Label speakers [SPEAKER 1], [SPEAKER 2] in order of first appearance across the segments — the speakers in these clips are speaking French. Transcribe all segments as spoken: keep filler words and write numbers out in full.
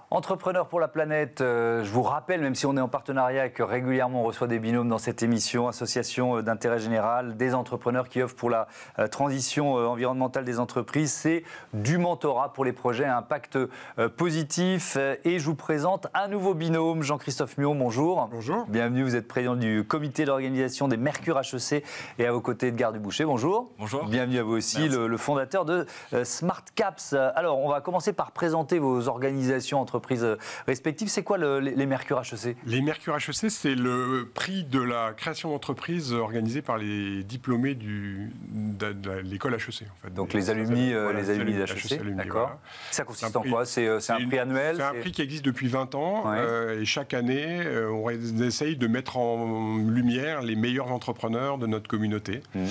[SPEAKER 1] Entrepreneurs pour la planète, euh, je vous rappelle, même si on est en partenariat, que régulièrement on reçoit des binômes dans cette émission, association d'intérêt général, des entrepreneurs qui offrent pour la euh, transition euh, environnementale des entreprises. C'est du mentorat pour les projets à impact euh, positif. Et je vous présente un nouveau binôme, Jean-Christophe Miot, bonjour.
[SPEAKER 2] Bonjour.
[SPEAKER 1] Bienvenue, vous êtes président du comité d'organisation des Mercure H E C et à vos côtés Edgar Duboucher, bonjour.
[SPEAKER 3] Bonjour.
[SPEAKER 1] Bienvenue à vous aussi, le, le fondateur de euh, Smart Caps. Alors, on va commencer par présenter vos organisations entreprises respectives. C'est quoi le, les, les Mercure H E C?
[SPEAKER 2] Les Mercure H E C, c'est le prix de la création d'entreprise organisé par les diplômés du, de, de l'école H E C. En fait.
[SPEAKER 1] Donc les alumni, euh,
[SPEAKER 2] voilà,
[SPEAKER 1] les alumni d'H E C, d'accord. Voilà. Ça consiste en quoi? C'est un, un prix annuel?
[SPEAKER 2] C'est un prix qui existe depuis vingt ans, ouais. euh, et chaque année, euh, on essaye de mettre en lumière les meilleurs entrepreneurs de notre communauté. Mmh.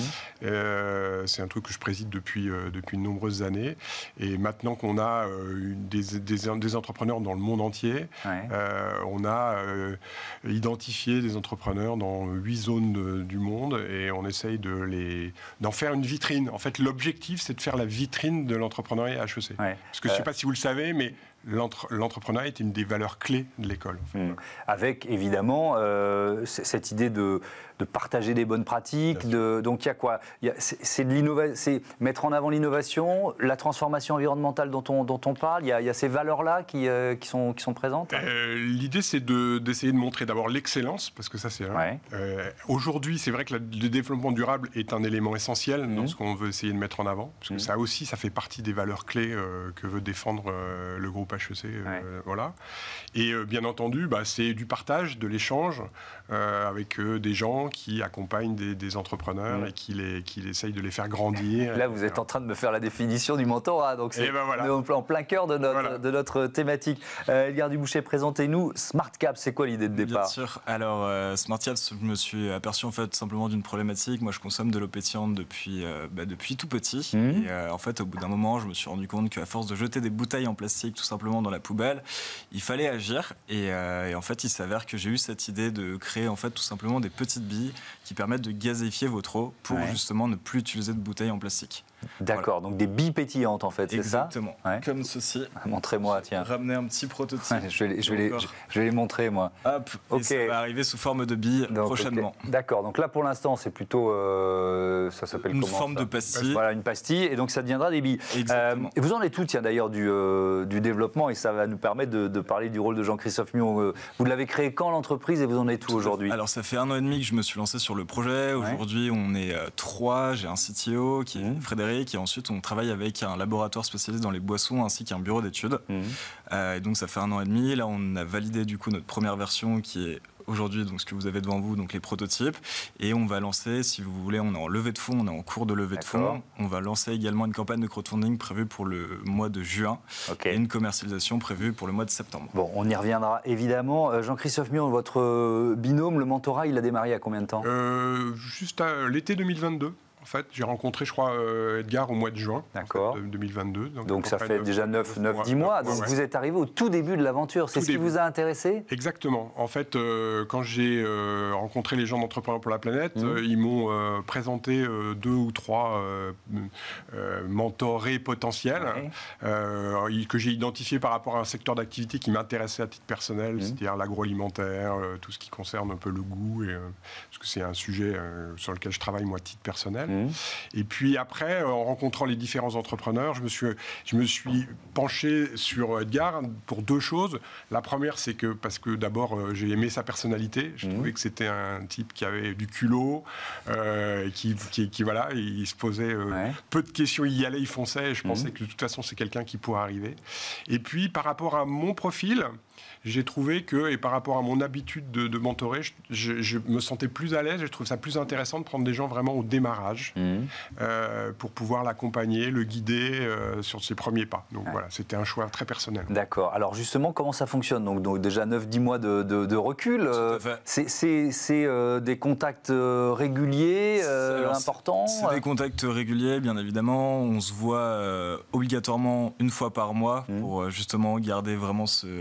[SPEAKER 2] Euh, c'est un truc que je préside depuis, euh, depuis de nombreuses années. Et maintenant qu'on a euh, des, des, des entrepreneurs dans le monde entier, ouais. euh, on a euh, identifié des entrepreneurs dans huit zones de, du monde et on essaye de les, d'en faire une vitrine. En fait, l'objectif, c'est de faire la vitrine de l'entrepreneuriat H E C. Ouais. Parce que euh... je ne sais pas si vous le savez, mais L'entre, l'entrepreneuriat est une des valeurs clés de l'école. En fait. Mmh.
[SPEAKER 1] Avec évidemment euh, cette idée de, de partager des bonnes pratiques. De, donc il y a quoi il y a, c'est, c'est, de l'innovation, c'est mettre en avant l'innovation, la transformation environnementale dont on, dont on parle. Il y a, il y a ces valeurs-là qui, euh, qui, sont, qui sont présentes.
[SPEAKER 2] Euh, l'idée, c'est de, d'essayer de montrer d'abord l'excellence, parce que ça, c'est... Ouais. Euh, aujourd'hui, c'est vrai que la, le développement durable est un élément essentiel mmh. dans ce qu'on veut essayer de mettre en avant. Parce que mmh. ça aussi, ça fait partie des valeurs clés euh, que veut défendre euh, le groupe H E C, euh, ouais. voilà. Et euh, bien entendu, bah, c'est du partage, de l'échange euh, avec euh, des gens qui accompagnent des, des entrepreneurs mmh. et qui, les, qui essayent de les faire grandir.
[SPEAKER 1] Là, vous êtes en train de me faire la définition du mentorat, donc c'est ben voilà. en plein cœur de notre, voilà. de notre thématique. Euh, Edgar Duboucher, présentez-nous Smart Caps. C'est quoi l'idée de départ?
[SPEAKER 3] Bien sûr. Alors, euh, Smart Caps, je me suis aperçu en fait simplement d'une problématique. Moi, je consomme de l'eau pétillante depuis, euh, bah, depuis tout petit. Mmh. Et euh, en fait, au bout d'un moment, je me suis rendu compte qu'à force de jeter des bouteilles en plastique, tout simplement dans la poubelle, il fallait agir et, euh, et en fait il s'avère que j'ai eu cette idée de créer en fait tout simplement des petites billes qui permettent de gazéifier votre eau pour ouais. justement ne plus utiliser de bouteilles en plastique.
[SPEAKER 1] D'accord, voilà. Donc des billes pétillantes en fait, c'est ça?
[SPEAKER 3] Exactement, ouais. Comme ceci.
[SPEAKER 1] Montrez-moi, tiens.
[SPEAKER 3] Ramener un petit prototype.
[SPEAKER 1] Ouais, je, vais les, je, vais les, je vais les montrer moi.
[SPEAKER 3] Hop, okay. Et ça va arriver sous forme de billes donc, prochainement.
[SPEAKER 1] Okay. D'accord, donc là pour l'instant c'est plutôt, euh, ça s'appelle
[SPEAKER 3] une
[SPEAKER 1] comment?
[SPEAKER 3] Une forme
[SPEAKER 1] ça
[SPEAKER 3] de pastille.
[SPEAKER 1] Voilà, une pastille, et donc ça deviendra des billes.
[SPEAKER 3] Exactement.
[SPEAKER 1] Euh, vous en êtes tout, tiens d'ailleurs, du, euh, du développement, et ça va nous permettre de, de parler du rôle de Jean-Christophe Miot. Vous l'avez créé quand l'entreprise et vous en êtes tout, tout aujourd'hui?
[SPEAKER 3] Alors ça fait un an et demi que je me suis lancé sur le projet. Aujourd'hui ouais. on est euh, trois, j'ai un C T O qui est mmh. Frédéric, et ensuite on travaille avec un laboratoire spécialisé dans les boissons ainsi qu'un bureau d'études. Mmh. Euh, et donc ça fait un an et demi. Là, on a validé du coup notre première version qui est aujourd'hui donc ce que vous avez devant vous, donc les prototypes. Et on va lancer, si vous voulez, on est en levée de fonds, on est en cours de levée D'accord. de fonds. On va lancer également une campagne de crowdfunding prévue pour le mois de juin okay. et une commercialisation prévue pour le mois de septembre.
[SPEAKER 1] Bon, on y reviendra évidemment. Jean-Christophe Miot, votre binôme, le mentorat, il a démarré il y a combien de temps?
[SPEAKER 2] euh, Juste à l'été deux mille vingt-deux. En fait, j'ai rencontré, je crois, euh, Edgar au mois de juin
[SPEAKER 1] D'accord.
[SPEAKER 2] En fait, de deux mille vingt-deux.
[SPEAKER 1] Donc, donc ça fait déjà neuf dix mois. Donc ouais. vous êtes arrivé au tout début de l'aventure. C'est tout ce début. Qui vous a intéressé?
[SPEAKER 2] Exactement. En fait, euh, quand j'ai euh, rencontré les gens d'Entrepreneurs pour la planète, mmh. euh, ils m'ont euh, présenté euh, deux ou trois euh, euh, mentorés potentiels ouais. euh, que j'ai identifiés par rapport à un secteur d'activité qui m'intéressait à titre personnel, mmh. c'est-à-dire l'agroalimentaire, euh, tout ce qui concerne un peu le goût, et, euh, parce que c'est un sujet euh, sur lequel je travaille moi à titre personnel. Mmh. Et puis après, en rencontrant les différents entrepreneurs, je me suis, je me suis penché sur Edgar pour deux choses. La première, c'est que, parce que d'abord, j'ai aimé sa personnalité. Je mmh. trouvais que c'était un type qui avait du culot, euh, qui, qui, qui, voilà, il se posait euh, ouais. peu de questions, il y allait, il fonçait. Et je mmh. pensais que de toute façon, c'est quelqu'un qui pourrait arriver. Et puis, par rapport à mon profil, j'ai trouvé que, et par rapport à mon habitude de, de mentorer, je, je, je me sentais plus à l'aise, je trouve ça plus intéressant de prendre des gens vraiment au démarrage mmh. euh, pour pouvoir l'accompagner, le guider euh, sur ses premiers pas. Donc ouais. voilà, c'était un choix très personnel.
[SPEAKER 1] D'accord. Alors justement, comment ça fonctionne? Donc, donc déjà neuf dix mois de, de, de recul, euh, c'est, c'est, c'est euh, des contacts euh, réguliers, euh, Alors, importants
[SPEAKER 3] C'est, c'est des contacts réguliers, bien évidemment. On se voit euh, obligatoirement une fois par mois mmh. pour euh, justement garder vraiment ce, bah,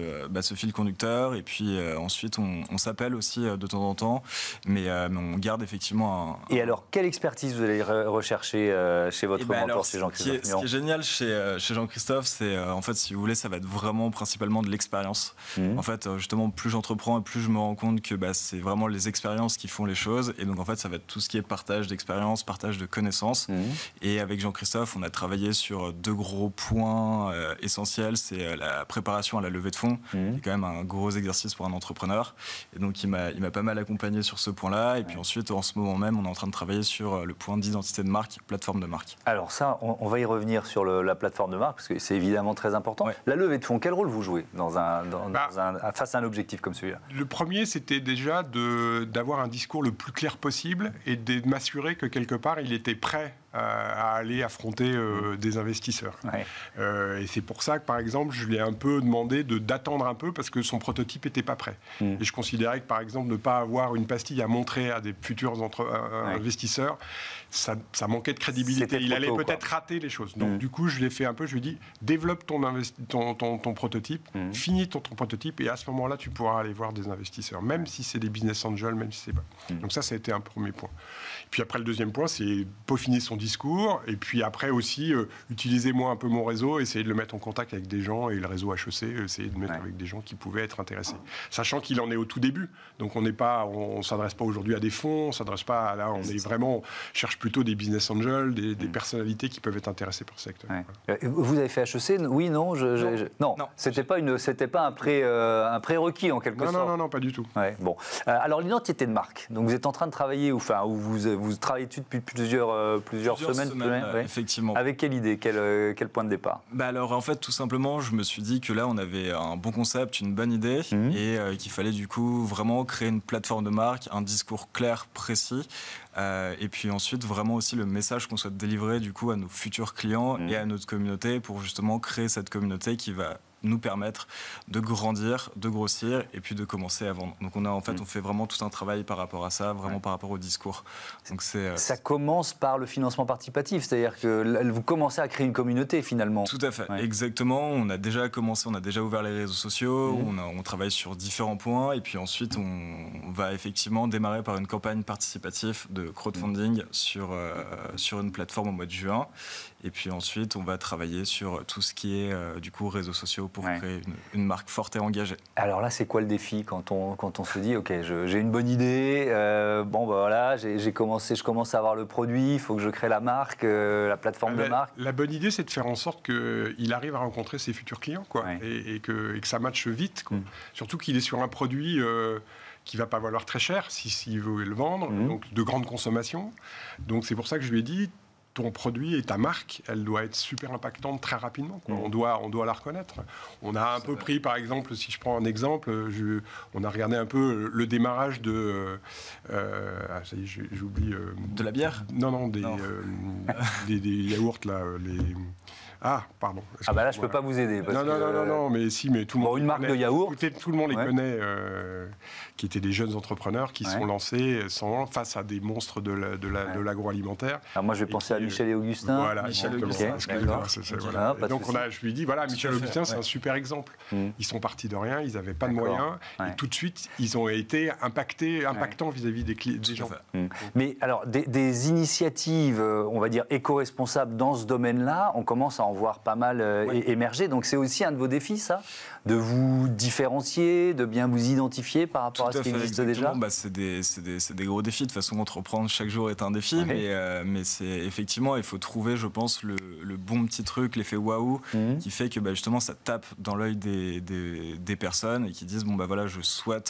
[SPEAKER 3] ce fil conducteur. Et puis euh, ensuite, on, on s'appelle aussi euh, de temps en temps, mais, euh, mais on garde effectivement un...
[SPEAKER 1] Et alors, quelle expertise vous allez re- rechercher euh, chez votre
[SPEAKER 3] ben
[SPEAKER 1] mentor,
[SPEAKER 3] alors,
[SPEAKER 1] chez
[SPEAKER 3] ce
[SPEAKER 1] Jean-Christophe
[SPEAKER 3] qui est, ce qui est génial chez, euh, chez Jean-Christophe, c'est euh, en fait, si vous voulez, ça va être vraiment principalement de l'expérience. Mmh. En fait, euh, justement, plus j'entreprends, plus je me rends compte que bah, c'est vraiment les expériences qui font les choses. Et donc, en fait, ça va être tout ce qui est partage d'expérience, partage de connaissances. Mmh. Et avec Jean-Christophe, on a travaillé sur deux gros points euh, essentiels. C'est euh, la préparation à la levée de fonds, mmh. qui est quand même un gros exercice pour un entrepreneur. Et donc, il m'a, il m'a pas mal accompagné sur ce point-là. Et puis ensuite, en ce moment même, on est en train de travailler sur le point d'identité de marque, plateforme de marque.
[SPEAKER 1] Alors ça, on, on va y revenir sur le, la plateforme de marque, parce que c'est évidemment très important. Ouais. La levée de fonds, quel rôle vous jouez dans un, dans, bah, dans un, face à un objectif comme celui-là?
[SPEAKER 2] Le premier, c'était déjà de, d'avoir un discours le plus clair possible et de m'assurer que quelque part, il était prêt à aller affronter euh, des investisseurs. Ouais. Euh, et c'est pour ça que, par exemple, je lui ai un peu demandé de, d'attendre un peu parce que son prototype n'était pas prêt. Mmh. Et je considérais que, par exemple, ne pas avoir une pastille à montrer à des futurs entre, euh, ouais. investisseurs, ça, ça manquait de crédibilité. Il allait tôt, peut-être quoi. rater les choses. Donc, mmh. du coup, je l'ai fait un peu, je lui ai dit, développe ton, investi- ton, ton, ton prototype, mmh. finis ton, ton prototype, et à ce moment-là, tu pourras aller voir des investisseurs, même si c'est des business angels, même si c'est pas. Mmh. Donc ça, ça a été un premier point. Puis après, le deuxième point, c'est peaufiner son discours. Et puis après aussi, euh, utiliser moi un peu mon réseau, essayer de le mettre en contact avec des gens. Et le réseau H E C, essayer de mettre ouais. avec des gens qui pouvaient être intéressés. Sachant qu'il en est au tout début. Donc on n'est pas, on ne s'adresse pas aujourd'hui à des fonds, on ne s'adresse pas à, là, on est vraiment, on cherche plutôt des business angels, des, des mmh. personnalités qui peuvent être intéressées par le secteur. Ouais.
[SPEAKER 1] Voilà. Vous avez fait H E C? Oui, non je, Non, je, non. non. C'était pas une, c'était pas un, pré, euh, un prérequis en quelque
[SPEAKER 2] non,
[SPEAKER 1] sorte.
[SPEAKER 2] Non, non, non, pas du tout.
[SPEAKER 1] Ouais, bon. Euh, alors l'identité de marque. Donc vous êtes en train de travailler, enfin, où vous, vous travaillez dessus depuis plusieurs, euh, plusieurs, plusieurs semaines,
[SPEAKER 3] semaines, semaines ouais. effectivement.
[SPEAKER 1] Avec quelle idée, quel, euh, quel point de départ?
[SPEAKER 3] Bah alors en fait, tout simplement, je me suis dit que là, on avait un bon concept, une bonne idée, mmh. et euh, qu'il fallait du coup vraiment créer une plateforme de marque, un discours clair, précis, euh, et puis ensuite vraiment aussi le message qu'on souhaite délivrer du coup à nos futurs clients mmh. et à notre communauté pour justement créer cette communauté qui va nous permettre de grandir, de grossir et puis de commencer à vendre. Donc on a en fait mmh. on fait vraiment tout un travail par rapport à ça, vraiment ouais. par rapport au discours. Donc c'est
[SPEAKER 1] ça
[SPEAKER 3] c'est...
[SPEAKER 1] commence par le financement participatif, c'est-à-dire que vous commencez à créer une communauté finalement.
[SPEAKER 3] Tout à fait, ouais. exactement. On a déjà commencé, on a déjà ouvert les réseaux sociaux, mmh. on, a, on travaille sur différents points et puis ensuite on va effectivement démarrer par une campagne participative de crowdfunding mmh. sur euh, sur une plateforme au mois de juin. Et puis ensuite, on va travailler sur tout ce qui est euh, du coup réseaux sociaux pour ouais. créer une, une marque forte et engagée.
[SPEAKER 1] Alors là, c'est quoi le défi quand on, quand on se dit, ok, je, j'ai une bonne idée, euh, bon ben voilà, j'ai, j'ai commencé, je commence à avoir le produit, il faut que je crée la marque, euh, la plateforme
[SPEAKER 2] la,
[SPEAKER 1] de marque.
[SPEAKER 2] La bonne idée, c'est de faire en sorte qu'il arrive à rencontrer ses futurs clients, quoi, ouais. et, et, que, et que ça matche vite, quoi. Mm. Surtout qu'il est sur un produit euh, qui ne va pas valoir très cher s'il si, si veut le vendre, mm. donc de grande consommation. Donc c'est pour ça que je lui ai dit, ton produit et ta marque, elle doit être super impactante très rapidement, quoi. Mmh. On doit, on doit la reconnaître. On a un C'est peu vrai. pris, par exemple, si je prends un exemple, je, on a regardé un peu le démarrage de... Euh, ah, ça y est, j'oublie... Euh,
[SPEAKER 3] de la bière ?
[SPEAKER 2] Non, non, des, non. Euh, des, des yaourts, là, les... Ah, pardon.
[SPEAKER 1] Ah bah là, je ne peux pas vous aider. Parce
[SPEAKER 2] non, non,
[SPEAKER 1] que...
[SPEAKER 2] non, non, non, mais si, mais tout le
[SPEAKER 1] bon,
[SPEAKER 2] monde...
[SPEAKER 1] Une marque
[SPEAKER 2] connaît,
[SPEAKER 1] de yaourt.
[SPEAKER 2] Tout, tout le monde les
[SPEAKER 1] ouais.
[SPEAKER 2] connaît, euh, qui étaient des jeunes entrepreneurs qui ouais. sont lancés sans, face à des monstres de, la, de, la, ouais. de l'agroalimentaire.
[SPEAKER 1] Alors moi, je vais penser qui, à Michel et Augustin.
[SPEAKER 2] Voilà,
[SPEAKER 1] Michel
[SPEAKER 2] et Augustin. Excusez-moi. Voilà. Ah, donc, on a, je lui ai dit, voilà, Michel et Augustin, c'est un super exemple. Mm. Ils sont partis de rien, ils n'avaient pas de moyens, ouais. et tout de suite, ils ont été impactés, impactants ouais. vis-à-vis des, cli- des gens.
[SPEAKER 1] Mm. Mais alors, des, des initiatives, on va dire, éco-responsables dans ce domaine-là, on commence à en voir pas mal euh, ouais. émerger. Donc c'est aussi un de vos défis, ça, de vous différencier, de bien vous identifier par rapport
[SPEAKER 3] Tout
[SPEAKER 1] à ce qui
[SPEAKER 3] fait,
[SPEAKER 1] existe
[SPEAKER 3] exactement.
[SPEAKER 1] déjà.
[SPEAKER 3] Bah, c'est, des, c'est, des, c'est des gros défis. De toute façon, entreprendre chaque jour est un défi, ouais. mais, euh, mais c'est effectivement, il faut trouver, je pense, le, le bon petit truc, l'effet waouh, mmh. qui fait que bah, justement, ça tape dans l'œil des, des, des personnes et qui disent bon bah voilà, je souhaite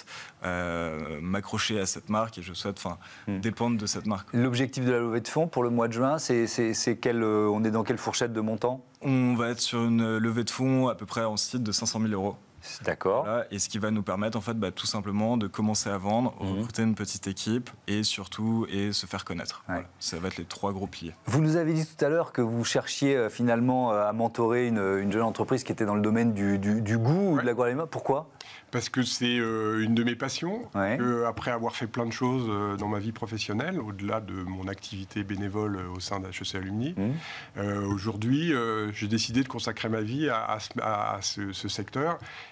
[SPEAKER 3] euh, m'accrocher à cette marque et je souhaite, enfin, mmh. dépendre de cette marque.
[SPEAKER 1] L'objectif de la levée de fonds pour le mois de juin, c'est, c'est, c'est quel, euh, on est dans quelle fourchette de montant?
[SPEAKER 3] On va être sur une levée de fonds à peu près en site de cinq cent mille euros.
[SPEAKER 1] D'accord.
[SPEAKER 3] Voilà, et ce qui va nous permettre en fait bah, tout simplement de commencer à vendre, mmh. recruter une petite équipe et surtout et se faire connaître. Ouais. Voilà, ça va être les trois gros piliers.
[SPEAKER 1] Vous nous avez dit tout à l'heure que vous cherchiez euh, finalement à mentorer une, une jeune entreprise qui était dans le domaine du, du, du goût, ouais. de l'agroalimentaire. Pourquoi ?
[SPEAKER 2] Parce que c'est euh, une de mes passions.
[SPEAKER 1] Ouais.
[SPEAKER 2] Que, après avoir fait plein de choses euh, dans ma vie professionnelle, au-delà de mon activité bénévole euh, au sein d'H E C Alumni, mmh. euh, aujourd'hui, euh, j'ai décidé de consacrer ma vie à, à, à ce, ce secteur.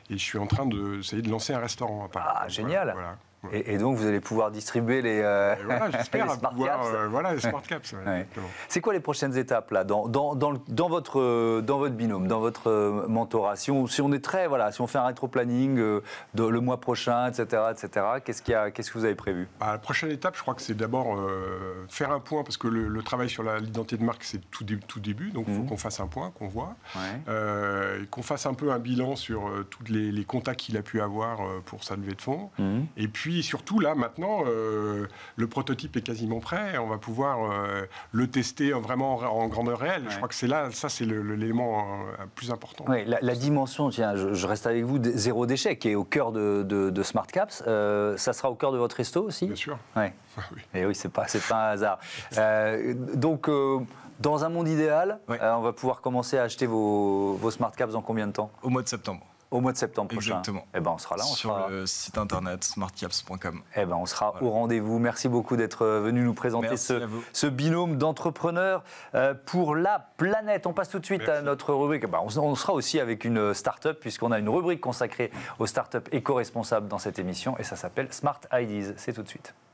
[SPEAKER 2] et je suis en train d'essayer de lancer un restaurant à Paris.
[SPEAKER 1] Ah, génial.
[SPEAKER 2] Voilà.
[SPEAKER 1] Et, et donc, vous allez pouvoir distribuer les, euh,
[SPEAKER 2] voilà, j'espère
[SPEAKER 1] les Smart
[SPEAKER 2] pouvoir,
[SPEAKER 1] Caps.
[SPEAKER 2] euh, voilà, les Smart Caps. Ouais,
[SPEAKER 1] ouais. C'est quoi les prochaines étapes là, dans, dans, dans, le, dans, votre, euh, dans votre binôme, dans votre euh, mentorat? Si on, si on est très, voilà, si on fait un rétro-planning euh, de, le mois prochain, et cetera, et cetera, qu'est-ce, qu'il y a, qu'est-ce que vous avez prévu?
[SPEAKER 2] Bah, la prochaine étape, je crois que c'est d'abord euh, faire un point, parce que le, le travail sur la, l'identité de marque, c'est tout, dé, tout début, donc il mmh. faut qu'on fasse un point, qu'on voit, ouais. euh, qu'on fasse un peu un bilan sur euh, tous les, les contacts qu'il a pu avoir euh, pour sa levée de fonds, mmh. et puis surtout là, maintenant, Maintenant, euh, le prototype est quasiment prêt. On va pouvoir euh, le tester vraiment en, en grandeur réelle. Ouais. Je crois que c'est là, ça, c'est le, le, l'élément euh, plus important.
[SPEAKER 1] Oui, la, la dimension, tiens, je, je reste avec vous, zéro déchet, qui est au cœur de, de, de Smart Caps. Euh, ça sera au cœur de votre resto aussi?
[SPEAKER 2] Bien sûr.
[SPEAKER 1] Ouais.
[SPEAKER 2] oui.
[SPEAKER 1] Et oui, c'est pas, c'est pas un hasard. Euh, donc, euh, dans un monde idéal, ouais. euh, on va pouvoir commencer à acheter vos, vos Smart Caps dans combien de temps?
[SPEAKER 3] Au mois de septembre.
[SPEAKER 1] Au mois de septembre prochain.
[SPEAKER 3] Exactement.
[SPEAKER 1] Eh ben, on sera là. On
[SPEAKER 3] Sur
[SPEAKER 1] sera...
[SPEAKER 3] le site internet smart caps point com.
[SPEAKER 1] Eh ben, on sera voilà. au rendez-vous. Merci beaucoup d'être venu nous présenter ce, ce binôme d'entrepreneurs euh, pour la planète. On passe tout de suite Merci. à notre rubrique. Ben, on, on sera aussi avec une start-up, puisqu'on a une rubrique consacrée aux start-up éco-responsables dans cette émission, et ça s'appelle Smart Ideas. C'est tout de suite.